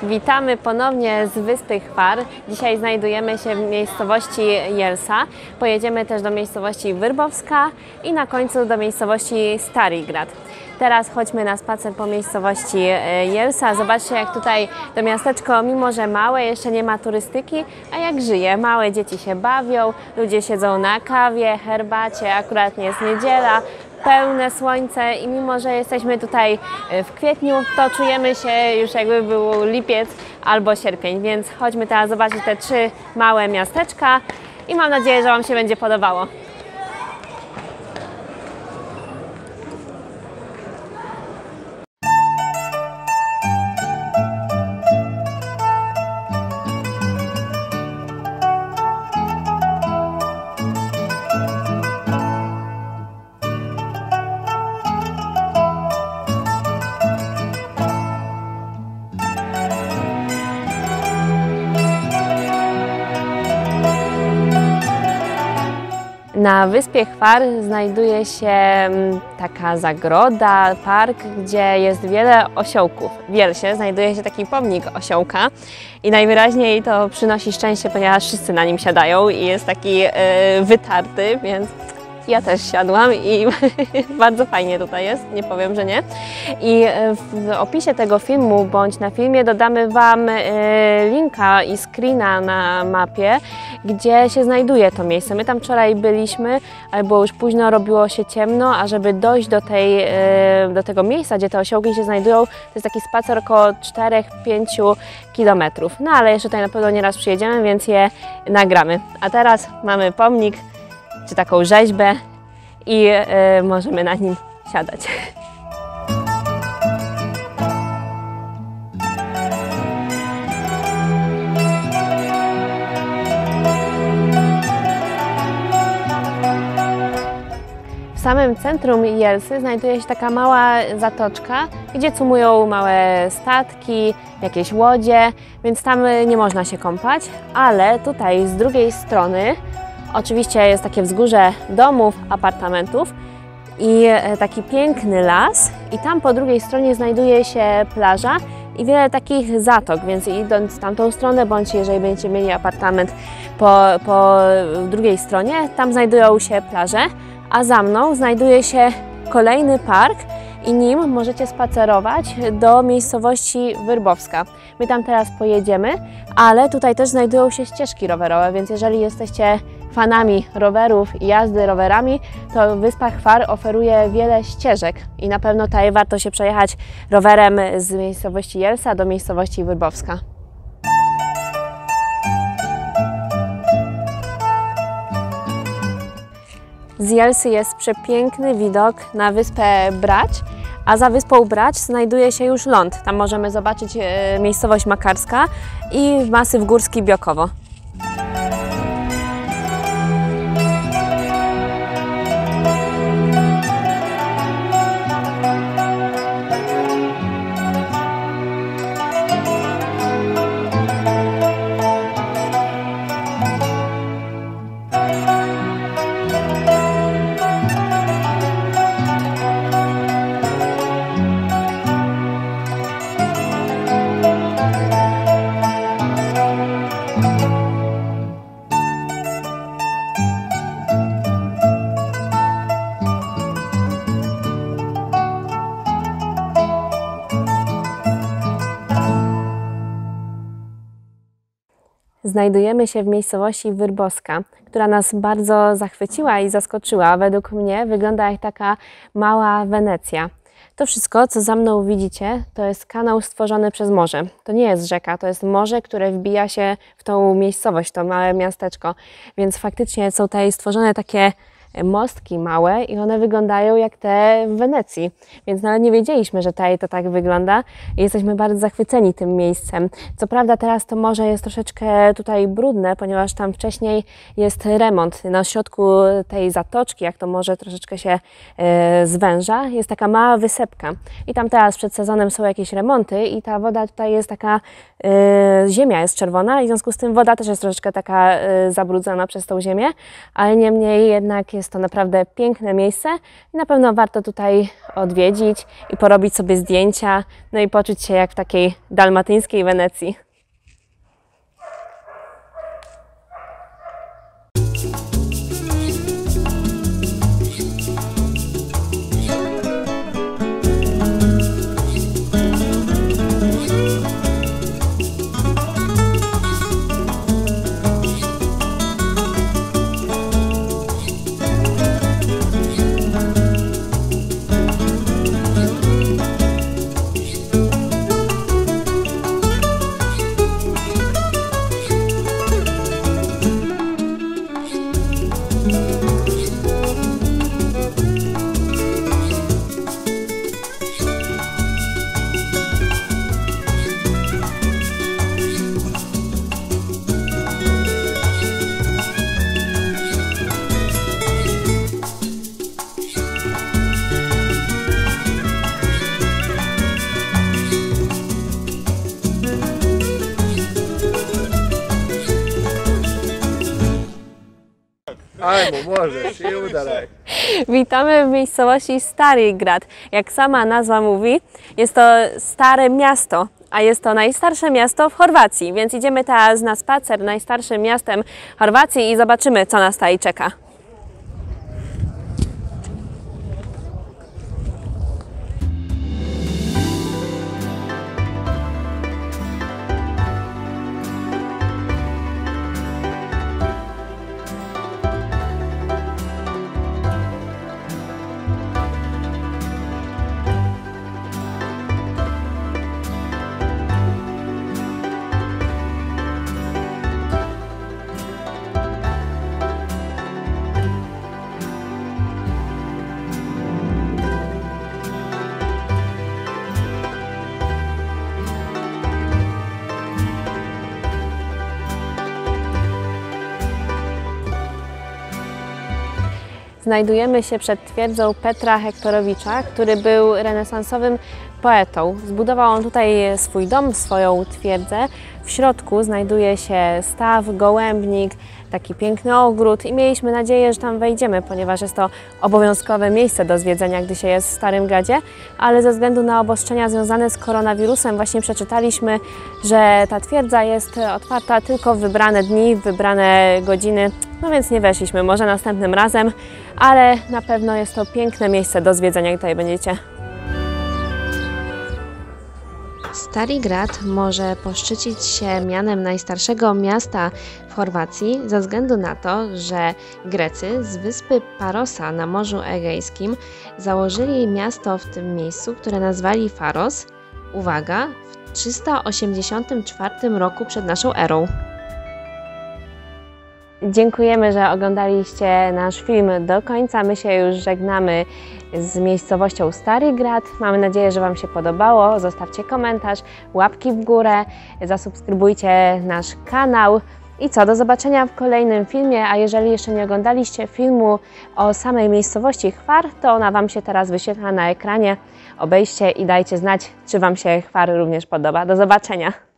Witamy ponownie z Wyspy Chwar. Dzisiaj znajdujemy się w miejscowości Jelsa. Pojedziemy też do miejscowości Wyrbowska i na końcu do miejscowości Starigrad. Teraz chodźmy na spacer po miejscowości Jelsa. Zobaczcie, jak tutaj to miasteczko, mimo że małe, jeszcze nie ma turystyki, a jak żyje. Małe dzieci się bawią, ludzie siedzą na kawie, herbacie, akurat nie jest niedziela. Pełne słońce i mimo, że jesteśmy tutaj w kwietniu, to czujemy się już jakby był lipiec albo sierpień, więc chodźmy teraz zobaczyć te trzy małe miasteczka i mam nadzieję, że Wam się będzie podobało. Na Wyspie Chwar znajduje się taka zagroda, park, gdzie jest wiele osiołków. W Jelsie znajduje się taki pomnik osiołka i najwyraźniej to przynosi szczęście, ponieważ wszyscy na nim siadają i jest taki wytarty, więc ja też siadłam i bardzo fajnie tutaj jest, nie powiem, że nie. I w opisie tego filmu bądź na filmie dodamy Wam linka i screena na mapie, gdzie się znajduje to miejsce. My tam wczoraj byliśmy, ale było już późno, robiło się ciemno, a żeby dojść do tego miejsca, gdzie te osiołki się znajdują, to jest taki spacer około 4-5 km. No ale jeszcze tutaj na pewno nieraz przyjedziemy, więc je nagramy. A teraz mamy pomnik, czy taką rzeźbę i możemy na nim siadać. W samym centrum Jelsy znajduje się taka mała zatoczka, gdzie cumują małe statki, jakieś łodzie, więc tam nie można się kąpać, ale tutaj z drugiej strony oczywiście jest takie wzgórze domów, apartamentów i taki piękny las i tam po drugiej stronie znajduje się plaża i wiele takich zatok, więc idąc w tamtą stronę, bądź jeżeli będziecie mieli apartament po drugiej stronie, tam znajdują się plaże, a za mną znajduje się kolejny park i nim możecie spacerować do miejscowości Wyrbowska. My tam teraz pojedziemy, ale tutaj też znajdują się ścieżki rowerowe, więc jeżeli jesteście fanami rowerów i jazdy rowerami, to Wyspa Chwar oferuje wiele ścieżek i na pewno tutaj warto się przejechać rowerem z miejscowości Jelsa do miejscowości Wyrbowska. Z Jelsy jest przepiękny widok na wyspę Brać, a za wyspą Brać znajduje się już ląd. Tam możemy zobaczyć miejscowość Makarska i masyw górski Biokowo. Znajdujemy się w miejscowości Wyrbowska, która nas bardzo zachwyciła i zaskoczyła. Według mnie wygląda jak taka mała Wenecja. To wszystko, co za mną widzicie, to jest kanał stworzony przez morze. To nie jest rzeka, to jest morze, które wbija się w tą miejscowość, to małe miasteczko. Więc faktycznie są tutaj stworzone takie mostki małe i one wyglądają jak te w Wenecji, więc nawet nie wiedzieliśmy, że tutaj to tak wygląda i jesteśmy bardzo zachwyceni tym miejscem. Co prawda teraz to morze jest troszeczkę tutaj brudne, ponieważ tam wcześniej jest remont. Na środku tej zatoczki, jak to morze troszeczkę się zwęża, jest taka mała wysepka i tam teraz przed sezonem są jakieś remonty i ta woda tutaj jest taka, ziemia jest czerwona i w związku z tym woda też jest troszeczkę taka zabrudzona przez tą ziemię, ale niemniej jednak jest Jest to naprawdę piękne miejsce i na pewno warto tutaj odwiedzić i porobić sobie zdjęcia, no i poczuć się jak w takiej dalmatyńskiej Wenecji. Ajmo, możesz, i udalej. Witamy w miejscowości Stari Grad. Jak sama nazwa mówi, jest to stare miasto, a jest to najstarsze miasto w Chorwacji, więc idziemy teraz na spacer najstarszym miastem Chorwacji i zobaczymy, co nas tutaj czeka. Znajdujemy się przed twierdzą Petra Hektorowicza, który był renesansowym poetą. Zbudował on tutaj swój dom, swoją twierdzę. W środku znajduje się staw, gołębnik, taki piękny ogród i mieliśmy nadzieję, że tam wejdziemy, ponieważ jest to obowiązkowe miejsce do zwiedzenia, gdy się jest w Starym Gradzie, ale ze względu na obostrzenia związane z koronawirusem właśnie przeczytaliśmy, że ta twierdza jest otwarta tylko w wybrane dni, w wybrane godziny, no więc nie weszliśmy, może następnym razem, ale na pewno jest to piękne miejsce do zwiedzenia, jak tutaj będziecie. Stari Grad może poszczycić się mianem najstarszego miasta w Chorwacji ze względu na to, że Grecy z wyspy Parosa na Morzu Egejskim założyli miasto w tym miejscu, które nazwali Faros, uwaga, w 384 roku przed naszą erą. Dziękujemy, że oglądaliście nasz film do końca. My się już żegnamy z miejscowością Stari Grad. Mamy nadzieję, że Wam się podobało. Zostawcie komentarz, łapki w górę, zasubskrybujcie nasz kanał. I co, do zobaczenia w kolejnym filmie, a jeżeli jeszcze nie oglądaliście filmu o samej miejscowości Chwar, to ona Wam się teraz wyświetla na ekranie. Obejrzcie i dajcie znać, czy Wam się Chwar również podoba. Do zobaczenia!